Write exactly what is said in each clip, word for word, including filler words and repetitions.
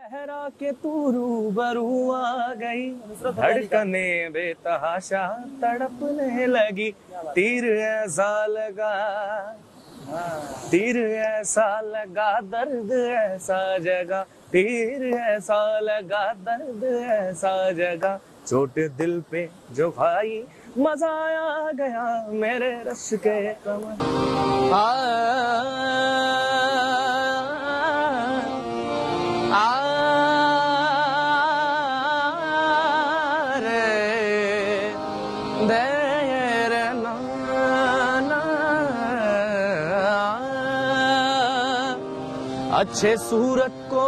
लहरा के तू रूबरू आ गई, धड़कने बेतहाशा तड़पने लगी, तीर ऐसा लगा तीर ऐसा लगा दर्द ऐसा जगा, तीर ऐसा लगा दर्द ऐसा जगा, चोट दिल पे जो खाई मजा आ गया मेरे रश के कमर। आ, आ, रे दे रे ना, ना, अच्छे सूरत को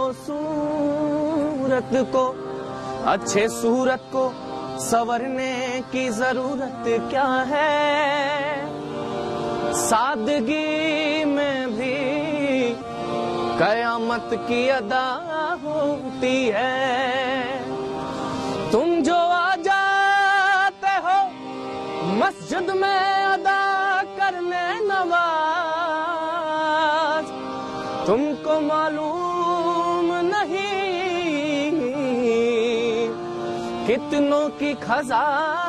सूरत को अच्छे सूरत को संवरने की जरूरत क्या है, सादगी में भी कयामत की अदा होती है। तुम जो आ जाते हो मस्जिद में अदा करने नमाज, तुमको मालूम नहीं कितनों की खजा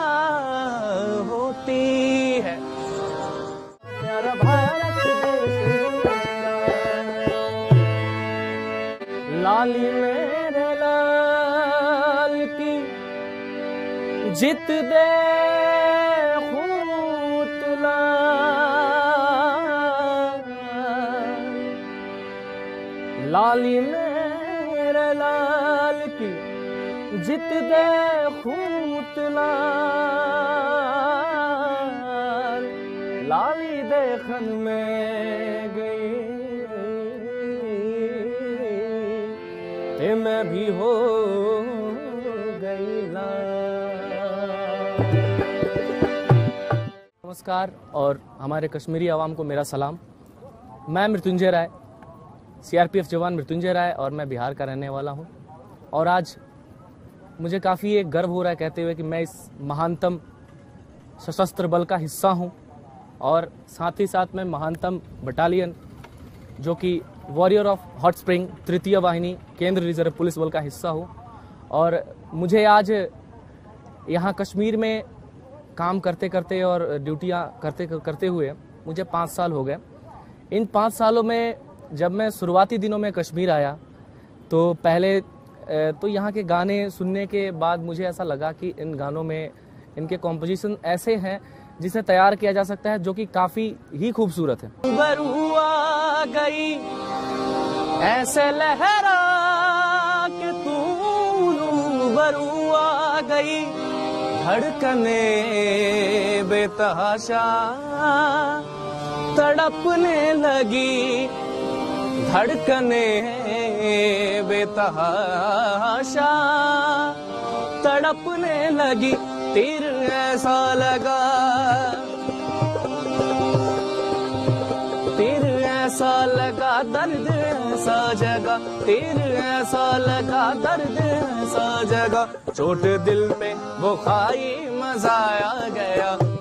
होती है। मेरा भारत देश लाली मेरे लाल की जित दे खूत लाली मेरे लाल की जित दे खूत लाल, लाली देखन में गई ते मैं भी हो गई लाल। नमस्कार और हमारे कश्मीरी आवाम को मेरा सलाम। मैं मृत्युंजय राय, सीआरपीएफ जवान मृत्युंजय राय, और मैं बिहार का रहने वाला हूं। और आज मुझे काफ़ी एक गर्व हो रहा है कहते हुए कि मैं इस महानतम सशस्त्र बल का हिस्सा हूं, और साथ ही साथ मैं महानतम बटालियन जो कि वॉरियर ऑफ हॉट स्प्रिंग तृतीय वाहिनी केंद्र रिजर्व पुलिस बल का हिस्सा हूं। और मुझे आज यहाँ कश्मीर में काम करते करते और ड्यूटियाँ करते करते हुए मुझे पाँच साल हो गए। इन पाँच सालों में जब मैं शुरुआती दिनों में कश्मीर आया तो पहले तो यहाँ के गाने सुनने के बाद मुझे ऐसा लगा कि इन गानों में इनके कॉम्पोजिशन ऐसे हैं जिसे तैयार किया जा सकता है, जो कि काफ़ी ही खूबसूरत है। रूबरू आ गई ऐसे लहरा के तू रूबरू आ गई, धड़कने बेतहाशा तड़पने लगी, धड़कने बेतहाशा तड़पने लगी, तीर ऐसा लगा तीर ऐसा लगा दर्द ऐसा जगा, तीर ऐसा लगा दर्द ऐसा जगा, चोट दिल पे वो खाई मजा आ गया